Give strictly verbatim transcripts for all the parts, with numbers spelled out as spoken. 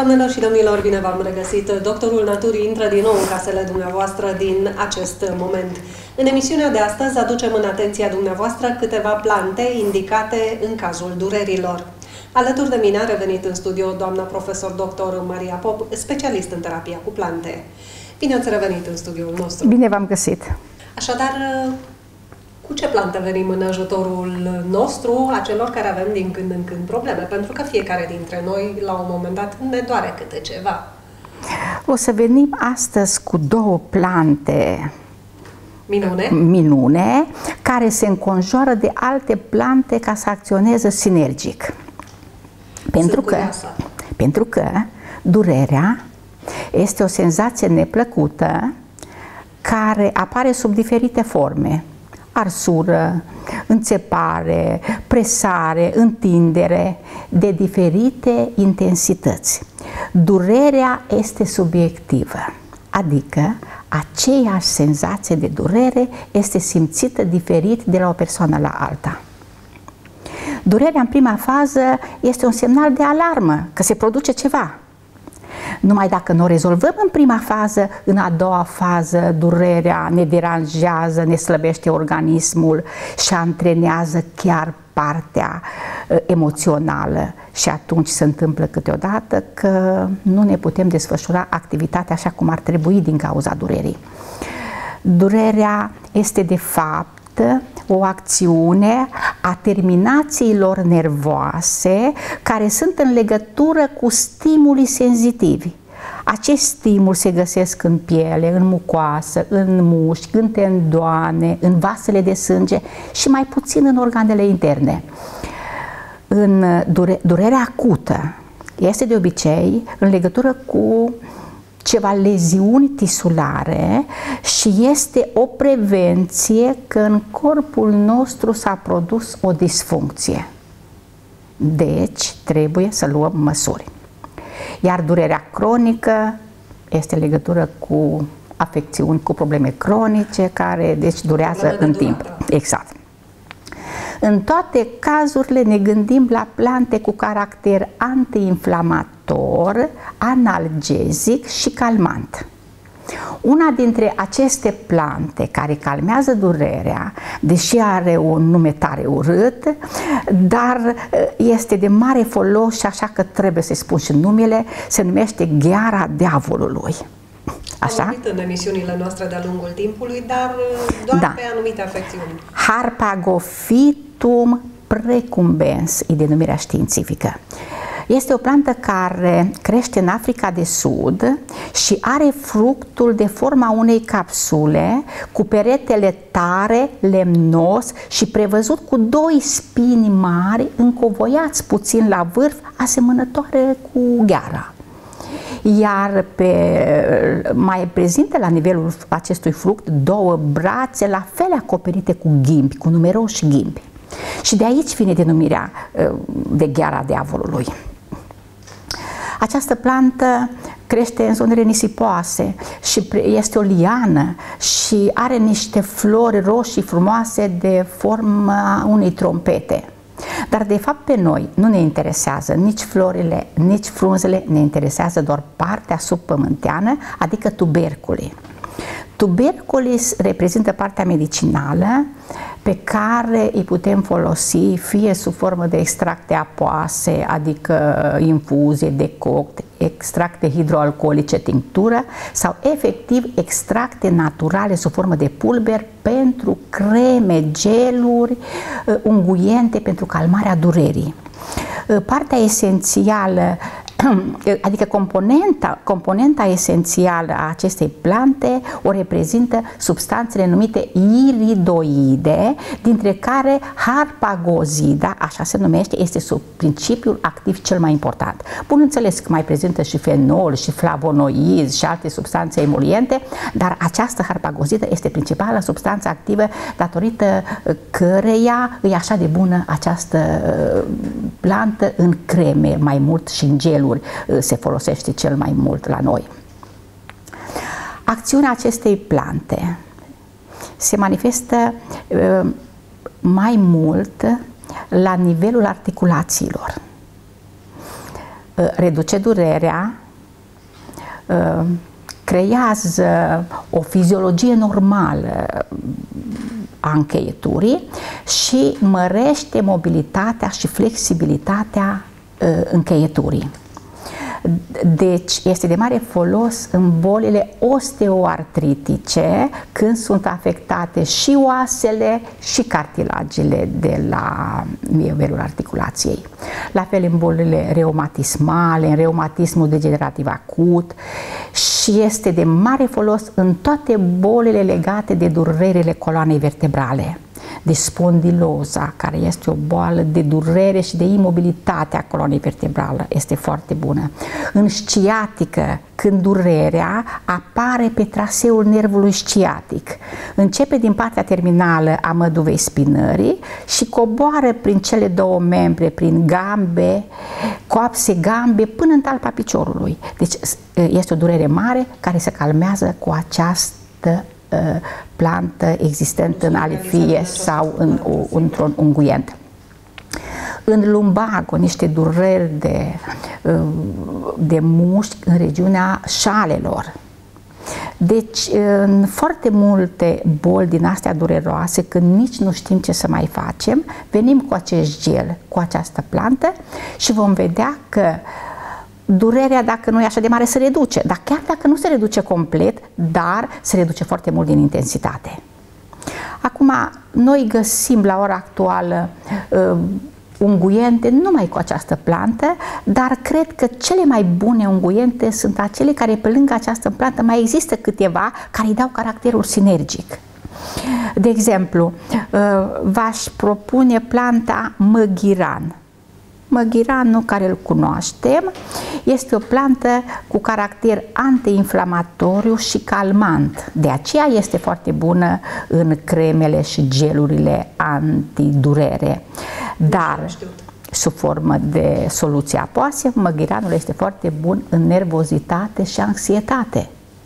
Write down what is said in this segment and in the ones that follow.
Doamnelor și domnilor, bine v-am regăsit! Doctorul Naturii intră din nou în casele dumneavoastră din acest moment. În emisiunea de astăzi aducem în atenția dumneavoastră câteva plante indicate în cazul durerilor. Alături de mine a revenit în studio doamna profesor doctor Maria Pop, specialist în terapia cu plante. Bine ați revenit în studioul nostru! Bine v-am găsit! Așadar, cu ce plante venim în ajutorul nostru, a celor care avem din când în când probleme? Pentru că fiecare dintre noi, la un moment dat, ne doare câte ceva. O să venim astăzi cu două plante minune, minune care se înconjoară de alte plante ca să acționeze sinergic. Pentru că, pentru că durerea este o senzație neplăcută care apare sub diferite forme. Arsură, înțepare, presare, întindere, de diferite intensități. Durerea este subiectivă, adică aceeași senzație de durere este simțită diferit de la o persoană la alta. Durerea în prima fază este un semnal de alarmă, că se produce ceva. Numai dacă nu o rezolvăm în prima fază, în a doua fază durerea ne deranjează, ne slăbește organismul și antrenează chiar partea uh, emoțională și atunci se întâmplă câteodată că nu ne putem desfășura activitatea așa cum ar trebui din cauza durerii. Durerea este de fapt o acțiune a terminațiilor nervoase care sunt în legătură cu stimuli senzitivi. Acești stimuli se găsesc în piele, în mucoasă, în mușchi, în tendoane, în vasele de sânge și mai puțin în organele interne. În dure, durerea acută este de obicei în legătură cu ceva leziuni tisulare și este o prevenție că în corpul nostru s-a produs o disfuncție. Deci trebuie să luăm măsuri. Iar durerea cronică este în legătură cu afecțiuni, cu probleme cronice care deci durează în timp. Exact. În toate cazurile ne gândim la plante cu caracter antiinflamator, analgezic și calmant. Una dintre aceste plante care calmează durerea, deși are un nume tare urât, dar este de mare folos și așa că trebuie să-i spun și numele, se numește gheara diavolului. Așa? Am în emisiunile noastre de-a lungul timpului, dar doar da. pe anumite afecțiuni. Harpagophytum precumbens e denumirea științifică. Este o plantă care crește în Africa de Sud și are fructul de forma unei capsule cu peretele tare, lemnos și prevăzut cu doi spini mari încovoiați puțin la vârf, asemănătoare cu gheara. Iar pe, mai prezintă la nivelul acestui fruct două brațe la fel acoperite cu ghimbi, cu numeroși ghimbi. Și de aici vine denumirea de gheara diavolului. Această plantă crește în zonele nisipoase și este o liană și are niște flori roșii frumoase de forma unei trompete. Dar de fapt pe noi nu ne interesează nici florile, nici frunzele, ne interesează doar partea subpământeană, adică tuberculii. Tuberculii reprezintă partea medicinală pe care îi putem folosi fie sub formă de extracte apoase, adică infuzie, decoct, extracte hidroalcoolice, tinctură sau efectiv extracte naturale sub formă de pulber pentru creme, geluri, unguiente pentru calmarea durerii. Partea esențială, adică componenta, componenta esențială a acestei plante o reprezintă substanțele numite iridoide, dintre care harpagozida, așa se numește, este sub principiul activ cel mai important. Bun înțeles că mai prezintă și fenol, și flavonoizi și alte substanțe emoliente, dar această harpagozidă este principala substanță activă datorită căreia e așa de bună această plantă în creme mai mult și în geluri se folosește cel mai mult la noi. Acțiunea acestei plante se manifestă mai mult la nivelul articulațiilor. reduce durerea, creează o fiziologie normală a încheieturii și mărește mobilitatea și flexibilitatea încheieturii. Deci este de mare folos în bolile osteoartritice, când sunt afectate și oasele și cartilagele de la nivelul articulației. La fel în bolile reumatismale, în reumatismul degenerativ acut, și este de mare folos în toate bolile legate de durerile coloanei vertebrale. De spondiloza, care este o boală de durere și de imobilitate a coloanei vertebrale, este foarte bună. În sciatică, când durerea apare pe traseul nervului sciatic, începe din partea terminală a măduvei spinării și coboară prin cele două membre, prin gambe, coapse gambe, până în talpa piciorului. Deci este o durere mare care se calmează cu această plantă existentă în alifie sau în, într-un unguent. În lumbago, niște dureri de, de mușchi în regiunea șalelor. Deci, în foarte multe boli din astea dureroase, când nici nu știm ce să mai facem, venim cu acest gel, cu această plantă și vom vedea că durerea, dacă nu e așa de mare, se reduce, dar chiar dacă nu se reduce complet, dar se reduce foarte mult din intensitate. Acum, noi găsim la ora actuală uh, unguiente numai cu această plantă, dar cred că cele mai bune unguiente sunt acele care, pe lângă această plantă, mai există câteva care îi dau caracterul sinergic. De exemplu, uh, v-aș propune planta măghiran. Măghiranul, care îl cunoaștem, este o plantă cu caracter antiinflamatoriu și calmant. De aceea este foarte bună în cremele și gelurile antidurere. Dar, sub formă de soluție apoasă, măghiranul este foarte bun în nervozitate și anxietate.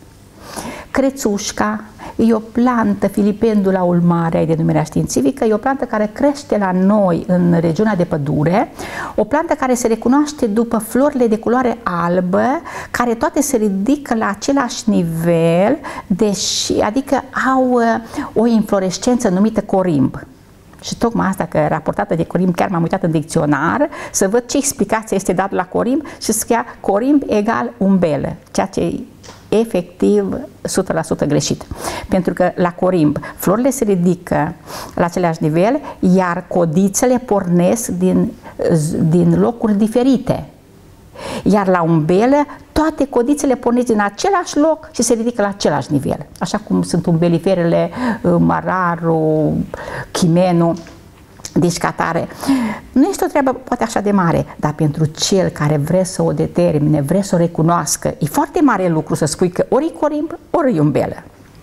Crețușca e o plantă, Filipendula ulmarea, e denumirea științifică, e o plantă care crește la noi în regiunea de pădure, o plantă care se recunoaște după florile de culoare albă, care toate se ridică la același nivel, deși, adică au o inflorescență numită corimb. Și tocmai asta, că raportată de corimb, chiar m-am uitat în dicționar să văd ce explicație este dată la corimb și scria corimb egal umbelă, ceea ce e efectiv o sută la sută greșit. Pentru că la corimb florile se ridică la același nivel, iar codițele pornesc din, din locuri diferite. Iar la umbelă toate codițele pornesc din același loc și se ridică la același nivel. Așa cum sunt umbeliferele mararul, chimenul. Deci, ca tare, nu este o treabă poate așa de mare, dar pentru cel care vrea să o determine, vrea să o recunoască, e foarte mare lucru să spui că ori e corimb, ori e umbelă.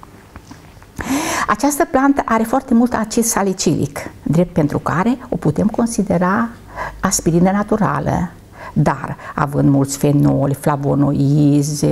Această plantă are foarte mult acid salicilic, drept pentru care o putem considera aspirină naturală. Dar, având mulți fenoli, flavonoizi,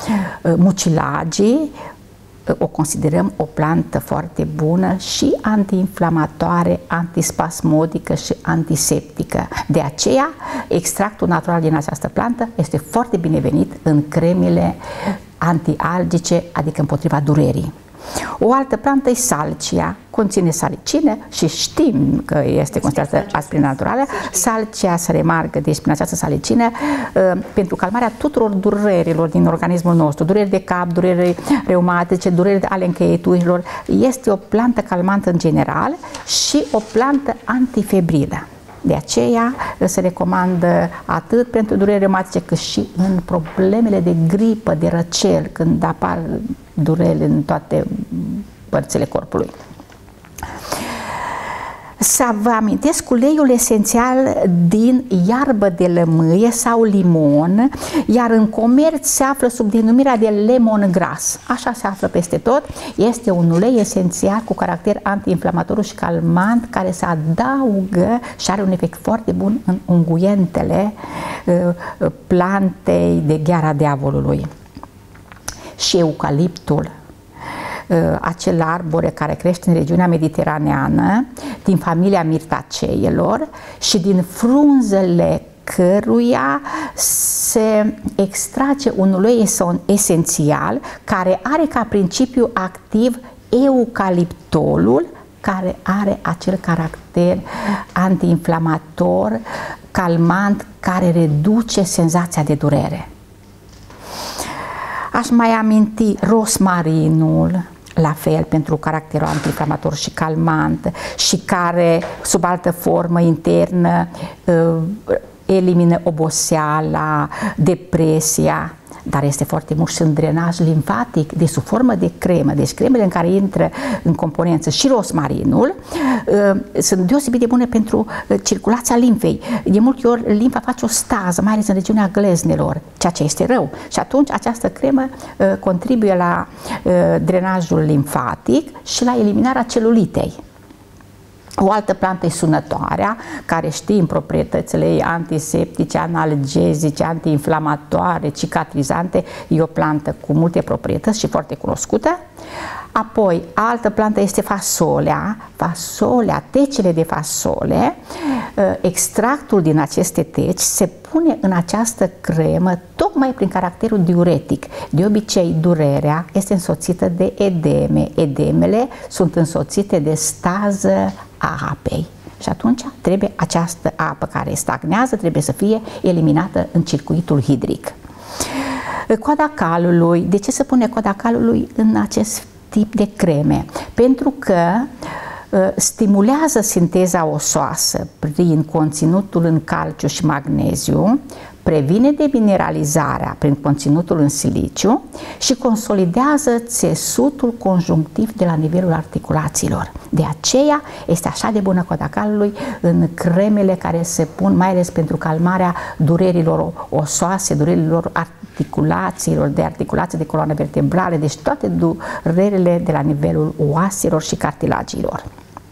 mucilagii, o considerăm o plantă foarte bună și antiinflamatoare, antispasmodică și antiseptică. De aceea, extractul natural din această plantă este foarte binevenit în cremele antialgice, adică împotriva durerii. O altă plantă e salcia, conține salicină și știm că este considerată aspirină naturală. Salcia se remarcă, deci, prin această salicină, pentru calmarea tuturor durerilor din organismul nostru, dureri de cap, dureri reumatice, dureri ale încheieturilor. Este o plantă calmantă în general și o plantă antifebrilă. De aceea se recomandă atât pentru dureri reumatice cât și în problemele de gripă, de răcel, când apar dureri în toate părțile corpului. Să vă amintesc uleiul esențial din iarbă de lămâie sau limon, iar în comerț se află sub denumirea de lemongras. Așa se află peste tot. Este un ulei esențial cu caracter antiinflamatoriu și calmant, care se adaugă și are un efect foarte bun în unguentele plantei de gheara diavolului. Și eucaliptul, acel arbore care crește în regiunea mediteraneană, din familia mirtaceilor, și din frunzele căruia se extrage un ulei esențial care are ca principiu activ eucaliptolul, care are acel caracter antiinflamator, calmant, care reduce senzația de durere. Aș mai aminti rosmarinul, la fel, pentru caracterul antiinflamator și calmant, și care, sub altă formă internă, elimină oboseala, depresia, dar este foarte mult și în drenaj limfatic, de sub formă de cremă. Deci cremele în care intră în componență și rosmarinul uh, sunt deosebit de bune pentru uh, circulația limfei. De multe ori limfa face o stază, mai ales în regiunea gleznelor, ceea ce este rău. Și atunci această cremă uh, contribuie la uh, drenajul limfatic și la eliminarea celulitei. O altă plantă e sunătoarea, care știm proprietățile ei antiseptice, analgezice, antiinflamatoare, cicatrizante. E o plantă cu multe proprietăți și foarte cunoscută. Apoi, altă plantă este fasolea. Fasolea, tecele de fasole, extractul din aceste teci se pune în această cremă tocmai prin caracterul diuretic. De obicei, durerea este însoțită de edeme. Edemele sunt însoțite de stază a apei. Și atunci trebuie această apă care stagnează, trebuie să fie eliminată în circuitul hidric. Coada calului. De ce se pune coada calului în acest tip de creme? Pentru că uh, stimulează sinteza osoasă prin conținutul în calciu și magneziu, previne demineralizarea prin conținutul în siliciu și consolidează țesutul conjunctiv de la nivelul articulațiilor. De aceea este așa de bună coada calului în cremele care se pun mai ales pentru calmarea durerilor osoase, durerilor articulațiilor, de articulații de coloană vertebrale, deci toate durerile de la nivelul oaselor și cartilagiilor.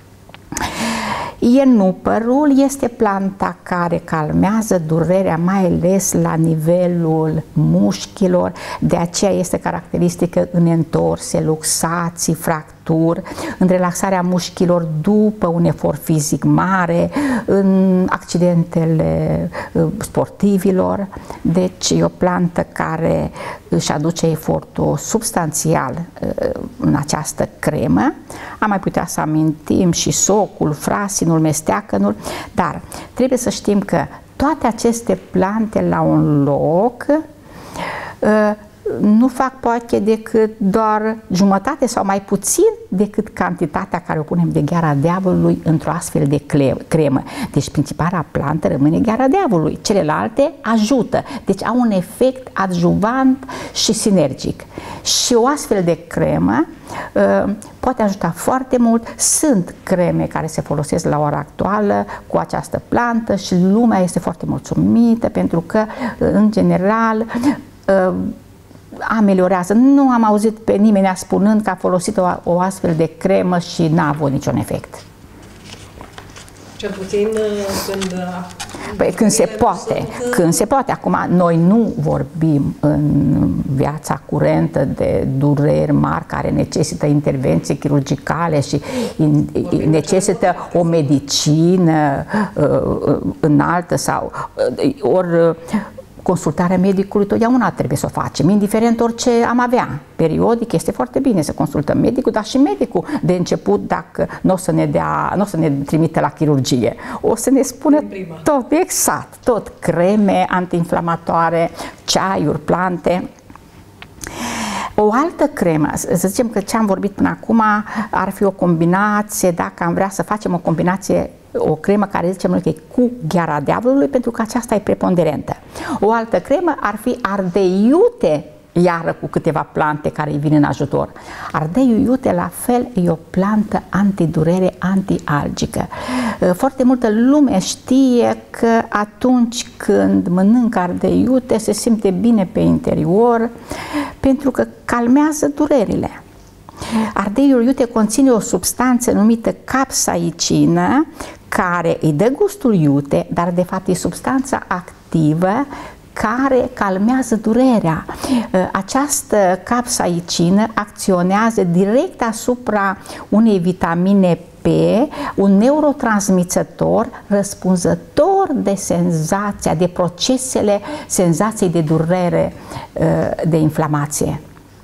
Ienupărul este planta care calmează durerea, mai ales la nivelul mușchilor, de aceea este caracteristică în entorse, luxații, fracturi, în relaxarea mușchilor după un efort fizic mare, în accidentele sportivilor. Deci e o plantă care își aduce efortul substanțial în această cremă. Am mai putea să amintim și socul, frasinul, mesteacănul, dar trebuie să știm că toate aceste plante la un loc nu fac poate decât doar jumătate sau mai puțin decât cantitatea care o punem de gheara diavolului într-o astfel de cremă. Deci principala plantă rămâne gheara diavolului, celelalte ajută, deci au un efect adjuvant și sinergic. Și o astfel de cremă uh, poate ajuta foarte mult. Sunt creme care se folosesc la ora actuală cu această plantă și lumea este foarte mulțumită pentru că, în general, uh, ameliorează. Nu am auzit pe nimeni spunând că a folosit o, o astfel de cremă și n-a avut niciun efect. Cel puțin când... Păi când se poate, sunt... când se poate. Acum, noi nu vorbim în viața curentă de dureri mari care necesită intervenții chirurgicale și in, necesită o medicină uh, înaltă sau uh, ori consultarea medicului totdeauna trebuie să o facem, indiferent orice am avea. Periodic este foarte bine să consultăm medicul, dar și medicul de început, dacă nu o să ne dea, nu o să ne trimite la chirurgie, o să ne spună tot, exact, tot creme antiinflamatoare, ceaiuri, plante. O altă cremă, să zicem că ce am vorbit până acum ar fi o combinație, dacă am vrea să facem o combinație, o cremă care zicem noi că e cu gheara diavolului, pentru că aceasta e preponderentă. O altă cremă ar fi ardei iute, iară cu câteva plante care îi vin în ajutor. Ardeiul iute, la fel, e o plantă antidurere, antialgică. Foarte multă lume știe că atunci când mănâncă ardei iute se simte bine pe interior pentru că calmează durerile. Ardeiul iute conține o substanță numită capsaicină care îi dă gustul iute, dar de fapt e substanța activă care calmează durerea. Această capsaicină acționează direct asupra unei vitamine pe un neurotransmițător răspunzător de senzația, de procesele senzației de durere, de inflamație.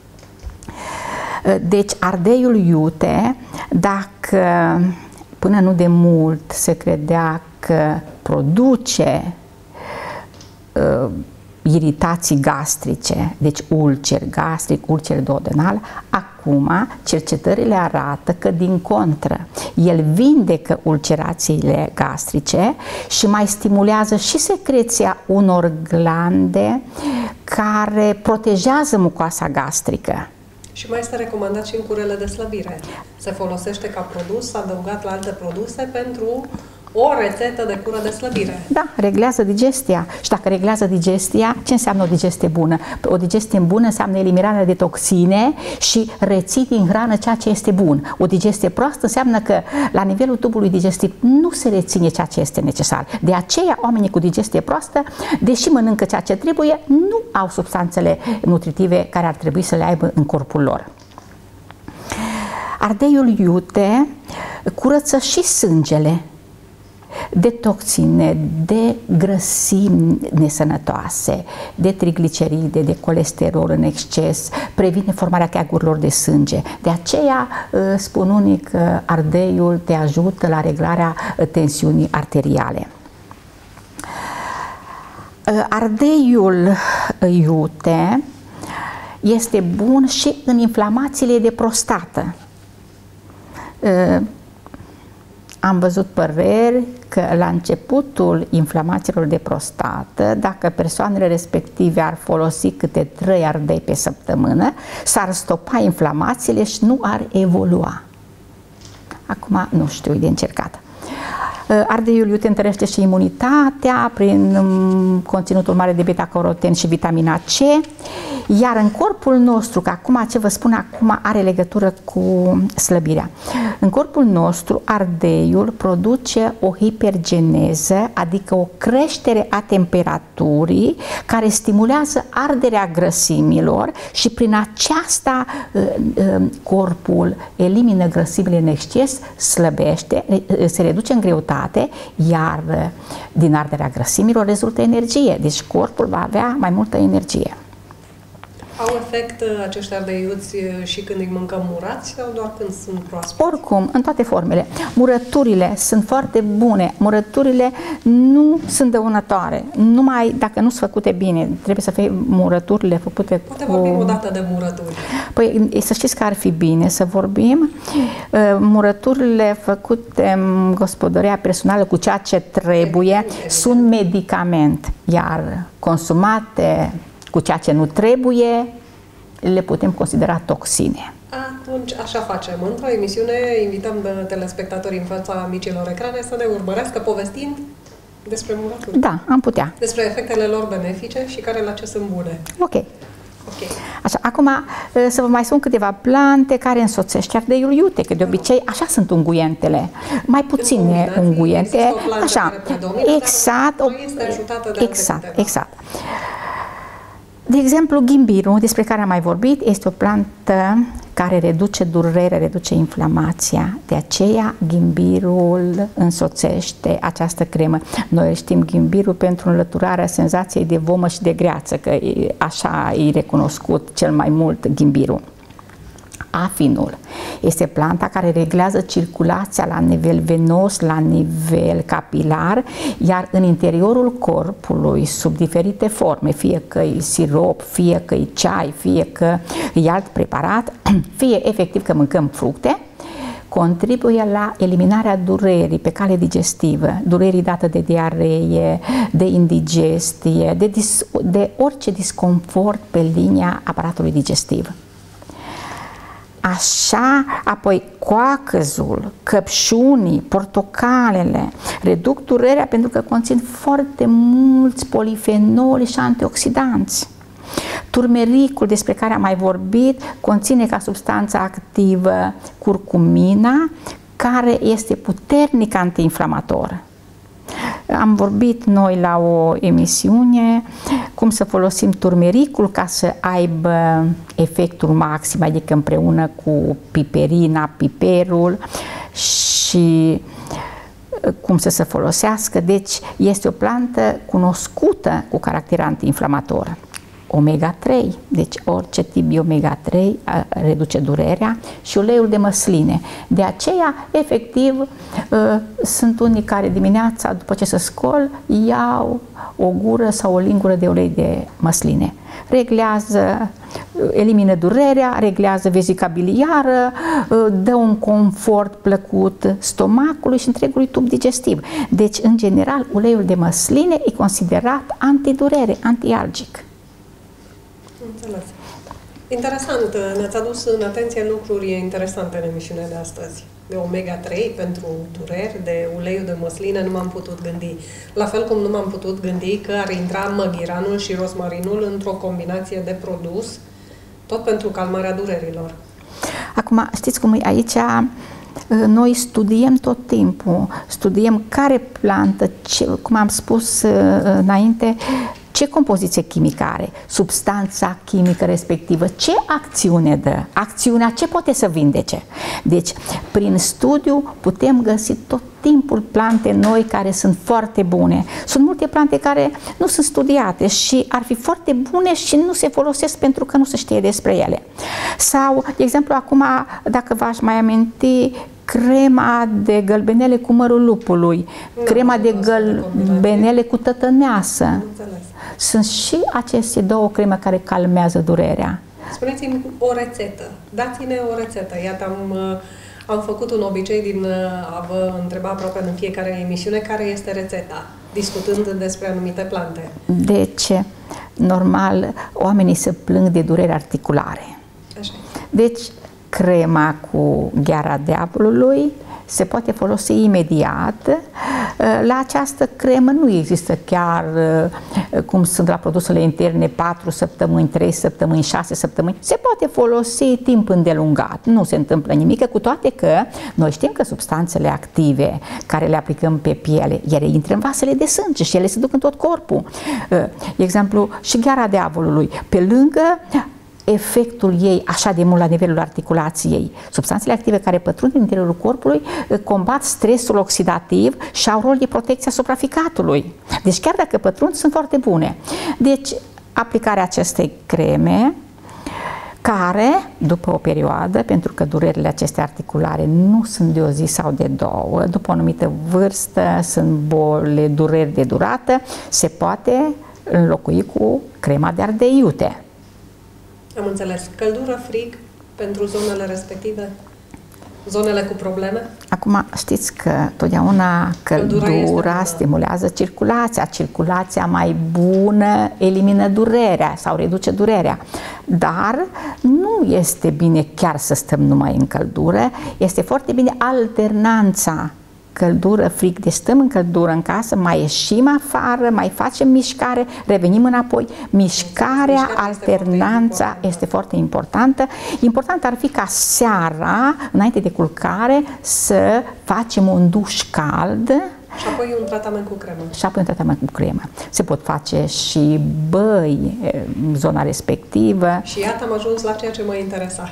Deci ardeiul iute, dacă până nu de mult se credea că produce uh, iritații gastrice, deci ulcer gastric, ulcer duodenal, acum cercetările arată că din contră, el vindecă ulcerațiile gastrice și mai stimulează și secreția unor glande care protejează mucoasa gastrică. Și mai este recomandat și în curele de slăbire. Se folosește ca produs adăugat la alte produse pentru o rețetă de cură de slăbire. Da, reglează digestia. Și dacă reglează digestia, ce înseamnă o digestie bună? O digestie bună înseamnă eliminarea de toxine și reții din hrană ceea ce este bun. O digestie proastă înseamnă că la nivelul tubului digestiv nu se reține ceea ce este necesar. De aceea, oamenii cu digestie proastă, deși mănâncă ceea ce trebuie, nu au substanțele nutritive care ar trebui să le aibă în corpul lor. Ardeiul iute curăță și sângele de toxine, de grăsimi nesănătoase, de trigliceride, de colesterol în exces, previne formarea cheagurilor de sânge. De aceea spun unii că ardeiul te ajută la reglarea tensiunii arteriale. Ardeiul iute este bun și în inflamațiile de prostată. Am văzut păreri că la începutul inflamațiilor de prostată, dacă persoanele respective ar folosi câte trei ardei pe săptămână, s-ar stopa inflamațiile și nu ar evolua. Acum nu știu, e de încercat. Ardeiul iute întărește și imunitatea prin conținutul mare de beta-caroten și vitamina C, iar în corpul nostru, că acum ce vă spun acum are legătură cu slăbirea, în corpul nostru ardeiul produce o hipergeneză, adică o creștere a temperaturii care stimulează arderea grăsimilor și prin aceasta corpul elimină grăsimile în exces, slăbește, se reduce în greutate, iar din arderea grăsimilor rezultă energie, deci corpul va avea mai multă energie. Au efect acești ardeiuți și când îi mâncăm murați sau doar când sunt proaspeți? Oricum, în toate formele. Murăturile sunt foarte bune, murăturile nu sunt dăunătoare, numai dacă nu sunt făcute bine, trebuie să fie murăturile făcute. Poate cu... vorbim o dată de murături. Păi să știți că ar fi bine să vorbim. Murăturile făcute în gospodăria personală cu ceea ce trebuie evident, sunt medicament, iar consumate cu ceea ce nu trebuie, le putem considera toxine. Atunci, așa facem. Într-o emisiune invităm telespectatorii în fața micilor ecrane să ne urmărească povestind despre murături. Da, am putea. Despre efectele lor benefice și care la ce sunt bune. Ok. Okay. Așa, acum să vă mai spun câteva plante care însoțește ardeiul iute, că de obicei așa sunt unguientele, mai puține unguiente, așa, exact, exact, exact. De exemplu, ghimbirul, despre care am mai vorbit, este o plantă care reduce durerea, reduce inflamația. De aceea, ghimbirul însoțește această cremă. Noi știm ghimbirul pentru înlăturarea senzației de vomă și de greață, că așa e recunoscut cel mai mult ghimbirul. Afinul este planta care reglează circulația la nivel venos, la nivel capilar, iar în interiorul corpului, sub diferite forme, fie că e sirop, fie că e ceai, fie că e alt preparat, fie efectiv că mâncăm fructe, contribuie la eliminarea durerii pe cale digestivă, durerii dată de diaree, de indigestie, de, dis de orice disconfort pe linia aparatului digestiv. Așa, apoi coacăzul, căpșunii, portocalele reduc durerea pentru că conțin foarte mulți polifenoli și antioxidanți. Turmericul, despre care am mai vorbit, conține ca substanță activă curcumina, care este puternic antiinflamator. Am vorbit noi la o emisiune cum să folosim turmericul ca să aibă efectul maxim, adică împreună cu piperina, piperul, și cum să se folosească. Deci este o plantă cunoscută cu caracter antiinflamator. omega trei, deci orice tip de omega trei reduce durerea, și uleiul de măsline. De aceea, efectiv, sunt unii care dimineața, după ce se scol, iau o gură sau o lingură de ulei de măsline. Reglează, elimină durerea, reglează vezica biliară, dă un confort plăcut stomacului și întregului tub digestiv. Deci, în general, uleiul de măsline e considerat antidurere, antialgic. Înțeles. Interesant, ne-ați adus în atenție lucruri interesante în emisiunea de astăzi. De omega trei pentru dureri, de uleiul de măsline, nu m-am putut gândi. La fel cum nu m-am putut gândi că ar intra măghiranul și rosmarinul într-o combinație de produs, tot pentru calmarea durerilor. Acum, știți cum e aici? Noi studiem tot timpul, studiem care plantă, ce, cum am spus înainte, ce compoziție chimică are, substanța chimică respectivă, ce acțiune dă, acțiunea ce poate să vindece. Deci, prin studiu putem găsi tot timpul plante noi care sunt foarte bune. Sunt multe plante care nu sunt studiate și ar fi foarte bune și nu se folosesc pentru că nu se știe despre ele. Sau, de exemplu, acum, dacă v-aș mai aminti, crema de gălbenele cu mărul lupului, nu, crema de gălbenele cu tătăneasă. Sunt și aceste două creme care calmează durerea. Spuneți-mi o rețetă. Dați-ne o rețetă. Iată, am, am făcut un obicei din a vă întreba aproape în fiecare emisiune care este rețeta, discutând despre anumite plante. Deci, normal, oamenii se plâng de dureri articulare. Așa. Deci, crema cu gheara diavolului se poate folosi imediat. La această cremă nu există chiar cum sunt la produsele interne patru săptămâni, trei săptămâni, șase săptămâni. Se poate folosi timp îndelungat. Nu se întâmplă nimic, cu toate că noi știm că substanțele active care le aplicăm pe piele, ele intră în vasele de sânge și ele se duc în tot corpul. De exemplu, și gheara diavolului, pe lângă efectul ei așa de mult la nivelul articulației, substanțele active care pătrund în interiorul corpului combat stresul oxidativ și au rol de protecție asupra ficatului. Deci chiar dacă pătrund, sunt foarte bune. Deci aplicarea acestei creme, care, după o perioadă, pentru că durerile acestea articulare nu sunt de o zi sau de două, după o anumită vârstă, sunt boli, dureri de durată, se poate înlocui cu crema de ardei iute. Am înțeles. Căldură, frig pentru zonele respective? Zonele cu probleme? Acum știți că totdeauna căldura, căldura stimulează circulația. Circulația mai bună elimină durerea sau reduce durerea. Dar nu este bine chiar să stăm numai în căldură. Este foarte bine alternanța căldură, frig, deci stăm în căldură în casă, mai ieșim afară, mai facem mișcare, revenim înapoi. Mișcarea, alternanța este foarte importantă. Important ar fi ca seara, înainte de culcare, să facem un duș cald. Și apoi un tratament cu cremă. Și apoi un tratament cu cremă. Se pot face și băi în zona respectivă. Și iată, am ajuns la ceea ce mă interesa.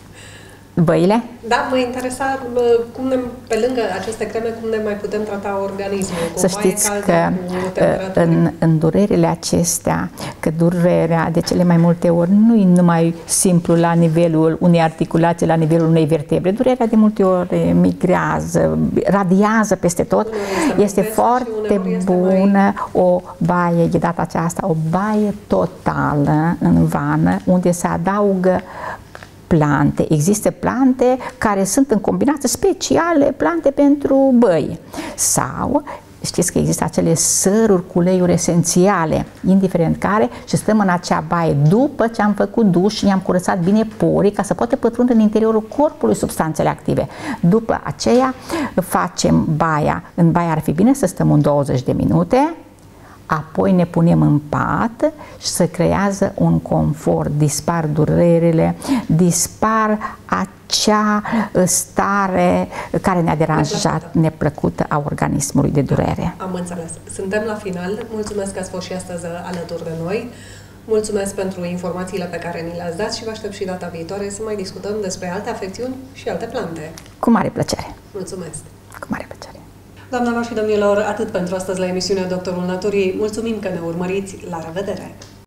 Băile? Da, mă interesa cum ne, pe lângă aceste creme, cum ne mai putem trata organismul. Să știți că în, în durerile acestea, că durerea de cele mai multe ori nu e numai simplu la nivelul unei articulații, la nivelul unei vertebre. Durerea de multe ori migrează, radiază peste tot. Este, este foarte bună mai... o baie, de data aceasta, o baie totală în vană, unde se adaugă plante. Există plante care sunt în combinație speciale, plante pentru băi. Sau, știți că există acele săruri cu uleiuri esențiale, indiferent care, și stăm în acea baie după ce am făcut duș și ne-am curățat bine porii ca să poate pătrunde în interiorul corpului substanțele active. După aceea facem baia. În baia ar fi bine să stăm în douăzeci de minute, apoi ne punem în pat și se creează un confort, dispar durerile, dispar acea stare care ne-a deranjat, neplăcută. neplăcută a organismului de durere. Am înțeles. Suntem la final. Mulțumesc că ați fost și astăzi alături de noi. Mulțumesc pentru informațiile pe care ni le-ați dat și vă aștept și data viitoare să mai discutăm despre alte afecțiuni și alte plante. Cu mare plăcere. Mulțumesc! Cu mare plăcere. Doamnelor și domnilor, atât pentru astăzi la emisiunea Doctorul Naturii. Mulțumim că ne urmăriți. La revedere!